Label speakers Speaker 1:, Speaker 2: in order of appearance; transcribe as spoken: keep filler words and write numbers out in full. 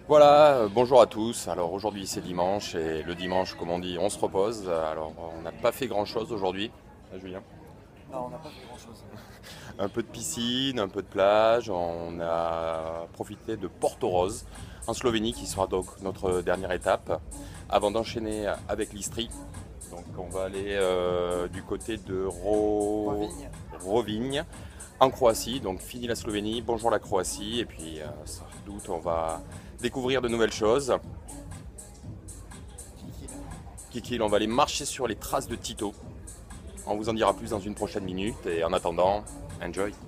Speaker 1: Voilà, euh, bonjour à tous. Alors aujourd'hui c'est dimanche et le dimanche, comme on dit, on se repose. Alors on n'a pas fait grand-chose aujourd'hui. Ah, Julien.
Speaker 2: Non, on n'a pas fait grand-chose.
Speaker 1: Un peu de piscine, un peu de plage. On a profité de Porto Rose en Slovénie qui sera donc notre dernière étape avant d'enchaîner avec l'Istrie. Donc on va aller euh, du côté de Ro...
Speaker 2: Rovigne.
Speaker 1: Rovigne en Croatie. Donc fini la Slovénie, bonjour la Croatie et puis euh, sans doute on va découvrir de nouvelles choses.
Speaker 2: Kikil.
Speaker 1: Kikil, on va aller marcher sur les traces de Tito. On vous en dira plus dans une prochaine minute et en attendant, enjoy.